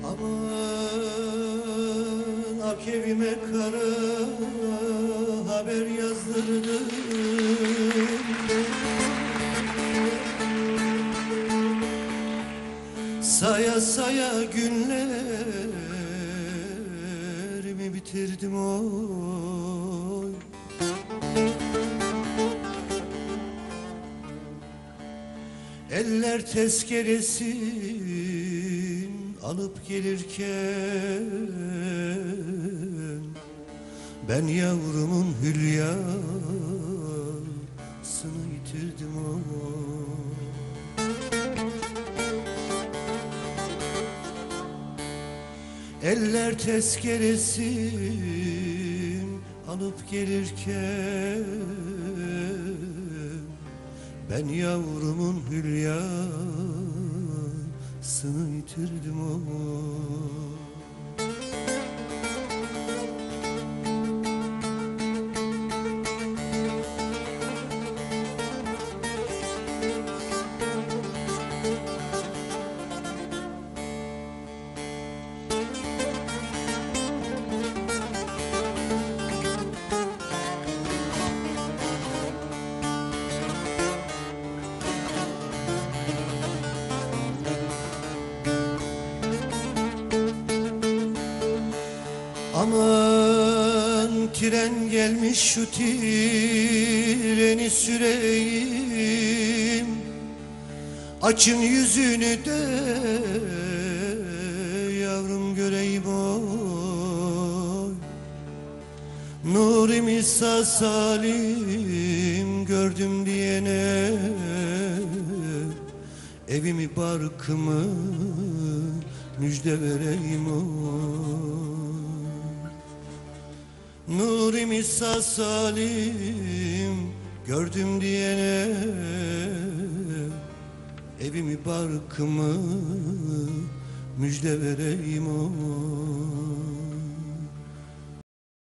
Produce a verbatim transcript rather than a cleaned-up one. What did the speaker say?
Aman ak evime kara haber yazdırdım. Saya saya günlerimi bitirdim oy. Eller tezkeresin alıp gelirken ben yavrumun hülyasını yitirdim oy. Eller tezkeresin alıp gelirken ben yavrumun hülyasını yitirdim oy. Aman tren gelmiş şu treni süreyim, açın yüzünü de yavrum göreyim oy. Nuri Misa Salim gördüm diyene evimi barkımı müjde vereyim oy. Nuri Misa Salim gördüm diyene evimi barkımı müjde vereyim oy.